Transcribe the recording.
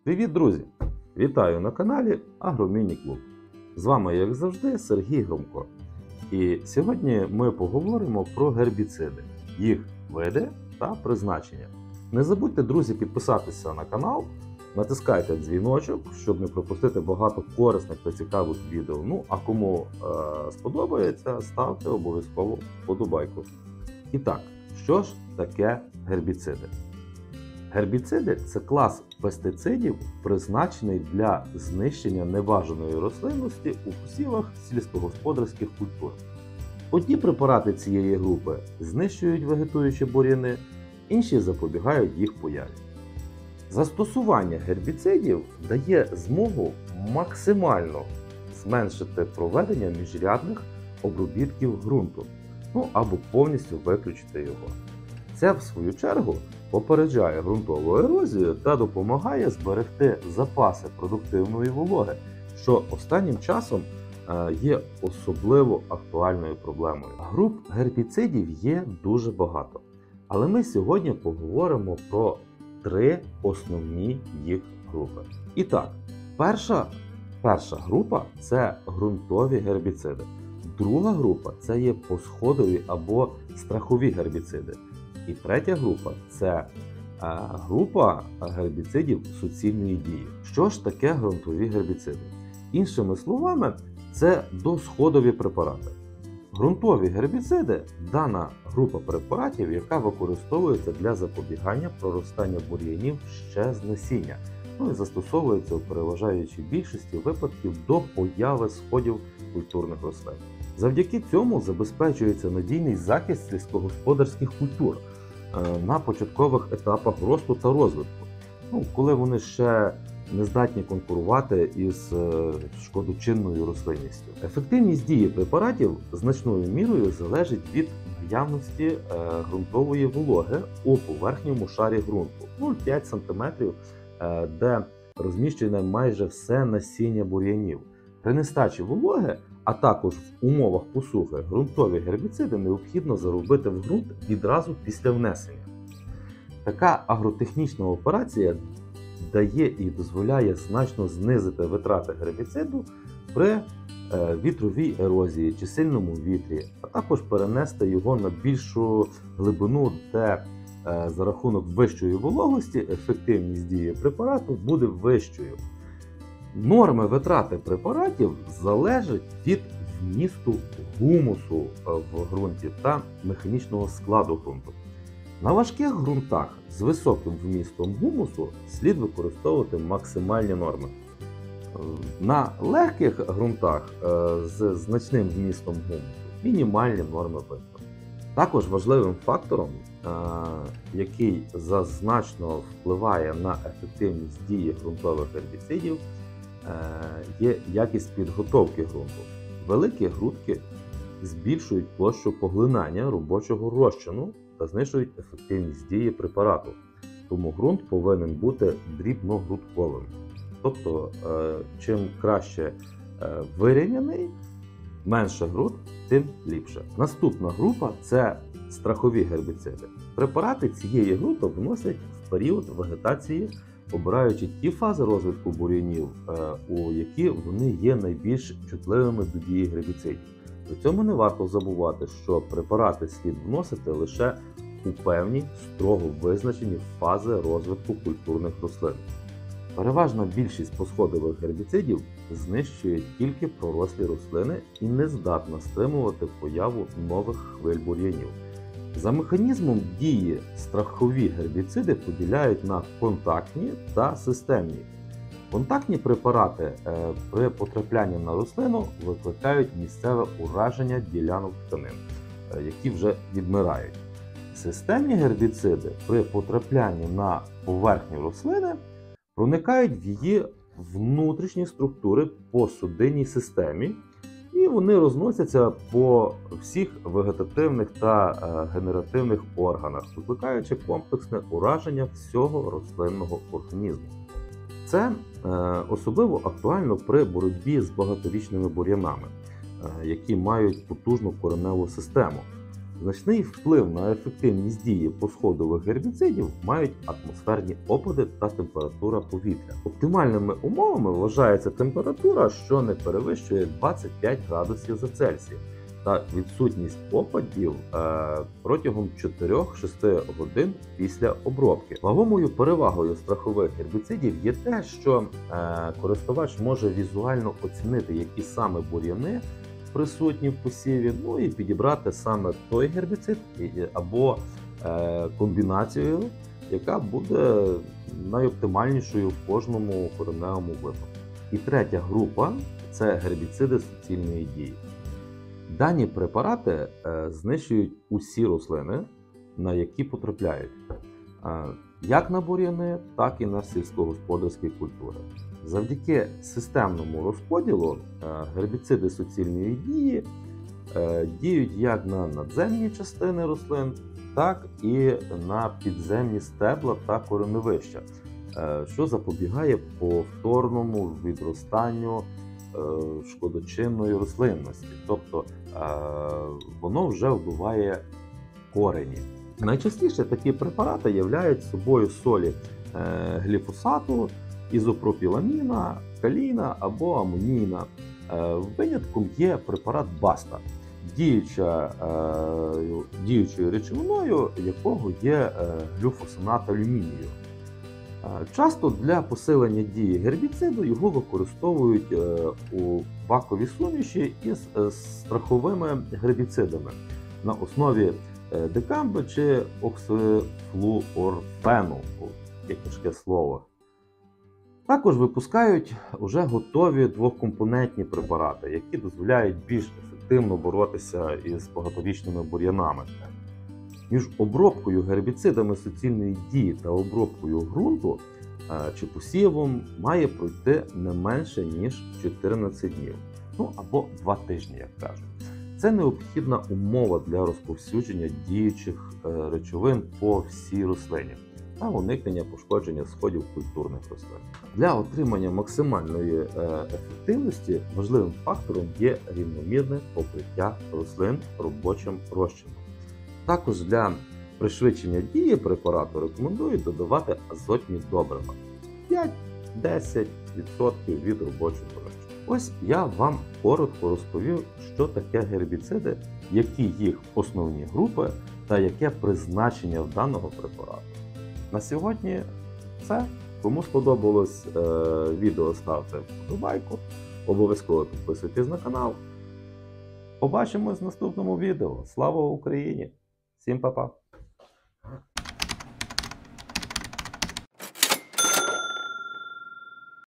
Привіт, друзі! Вітаю на каналі Агроміні-клуб. З вами, як завжди, Сергій Громко. І сьогодні ми поговоримо про гербіциди, їх види та призначення. Не забудьте, друзі, підписатися на канал, натискайте дзвіночок, щоб не пропустити багато корисних та цікавих відео. Ну, а кому сподобається, ставте обов'язково вподобайку. І так, що ж таке гербіциди? Гербіциди – це клас пестицидів, призначений для знищення небажаної рослинності у посівах сільськогосподарських культур. Одні препарати цієї групи знищують вегетуючі бур'яни, інші запобігають їх появі. Застосування гербіцидів дає змогу максимально зменшити проведення міжрядних обробітків ґрунту, або повністю виключити його. Це, в свою чергу, попереджає ґрунтову ерозію та допомагає зберегти запаси продуктивної вологи, що останнім часом є особливо актуальною проблемою. Груп гербіцидів є дуже багато, але ми сьогодні поговоримо про три основні їх групи. І так, перша група – це ґрунтові гербіциди. Друга група – це є посходові або страхові гербіциди. І третя група – це група гербіцидів суцільної дії. Що ж таке ґрунтові гербіциди? Іншими словами, це досходові препарати. Ґрунтові гербіциди – дана група препаратів, яка використовується для запобігання проростання бур'янів ще з насіння, і застосовується у переважаючій більшості випадків до появи сходів культурних рослин. Завдяки цьому забезпечується надійний захист сільськогосподарських культур на початкових етапах росту та розвитку, коли вони ще не здатні конкурувати із шкодочинною рослинністю. Ефективність дії препаратів значною мірою залежить від наявності ґрунтової вологи у поверхньому шарі ґрунту 0,5 см, де розміщене майже все насіння бур'янів. При нестачі вологи, а також в умовах посухи, ґрунтові гербіциди необхідно заробити в ґрунт відразу після внесення. Така агротехнічна операція дає і дозволяє значно знизити витрати гербіциду при вітровій ерозії чи сильному вітрі, а також перенести його на більшу глибину, де за рахунок вищої вологості ефективність дії препарату буде вищою. Норми витрати препаратів залежать від вмісту гумусу в ґрунті та механічного складу ґрунту. На важких ґрунтах з високим вмістом гумусу слід використовувати максимальні норми. На легких ґрунтах з значним вмістом гумусу мінімальні норми використовуються. Також важливим фактором, який значно впливає на ефективність дії ґрунтових гербіцидів, є якість підготовки ґрунту. Великі грудки збільшують площу поглинання робочого розчину та знижують ефективність дії препарату. Тому ґрунт повинен бути дрібногрудковим. Тобто, чим краще вирівняний, менше груд, тим ліпше. Наступна група – це страхові гербіциди. Препарати цієї групи вносять в період вегетації, обираючи ті фази розвитку бур'янів, у які вони є найбільш чутливими до дії гербіцидів. При цьому не варто забувати, що препарати слід вносити лише у певні строго визначені фази розвитку культурних рослин. Переважна більшість посходових гербіцидів знищує тільки пророслі рослини і не здатна стримувати появу нових хвиль бур'янів. За механізмом дії страхові гербіциди поділяють на контактні та системні. Контактні препарати при потраплянні на рослину викликають місцеве ураження ділянок тканин, які вже відмирають. Системні гербіциди при потраплянні на поверхню рослини проникають в її внутрішні структури по судинній системі, і вони розносяться по всіх вегетативних та генеративних органах, викликаючи комплексне ураження всього рослинного організму. Це особливо актуально при боротьбі з багаторічними бур'янами, які мають потужну кореневу систему. Значний вплив на ефективність дії посходових гербіцидів мають атмосферні опади та температура повітря. Оптимальними умовами вважається температура, що не перевищує 25 градусів за Цельсієм, та відсутність опадів протягом 4-6 годин після обробки. Вагомою перевагою страхових гербіцидів є те, що користувач може візуально оцінити, які саме бур'яни присутні в посіві, ну і підібрати саме той гербіцид або комбінацію, яка буде найоптимальнішою в кожному кореневому випадку. І третя група – це гербіциди суцільної дії. Дані препарати знищують усі рослини, на які потрапляють, як на бур'яни, так і на сільськогосподарські культури. Завдяки системному розподілу гербіциди суцільної дії діють як на надземні частини рослин, так і на підземні стебла та кореневища, що запобігає повторному відростанню шкодочинної рослинності, тобто воно вже вбиває корені. Найчастіше такі препарати являють собою солі гліфосату, ізопропіламіна, каліна або амонійна. Винятком є препарат Баста, діючою речовиною якого є глюфосинат алюмінію. Часто для посилення дії гербіциду його використовують у баковій суміші із страховими гербіцидами на основі дикамби чи оксифлуорфену, яке тяжке слово. Також випускають уже готові двокомпонентні препарати, які дозволяють більш ефективно боротися із багаторічними бур'янами. Між обробкою гербіцидами суцільної дії та обробкою ґрунту чи посівом має пройти не менше, ніж 14 днів, ну або 2 тижні, як кажуть. Це необхідна умова для розповсюдження діючих речовин по всій рослині та уникнення пошкодження сходів культурних рослин. Для отримання максимальної ефективності важливим фактором є рівномірне покриття рослин робочим розчином. Також для пришвидшення дії препарату рекомендують додавати азотні добрива 5-10% від робочого розчину. Ось я вам коротко розповів, що таке гербіциди, які їх основні групи та яке призначення в даного препарату. На сьогодні все. Кому сподобалось відео, ставте вподобайку, обов'язково підписуйтесь на канал. Побачимось в наступному відео. Слава Україні! Всім па-па!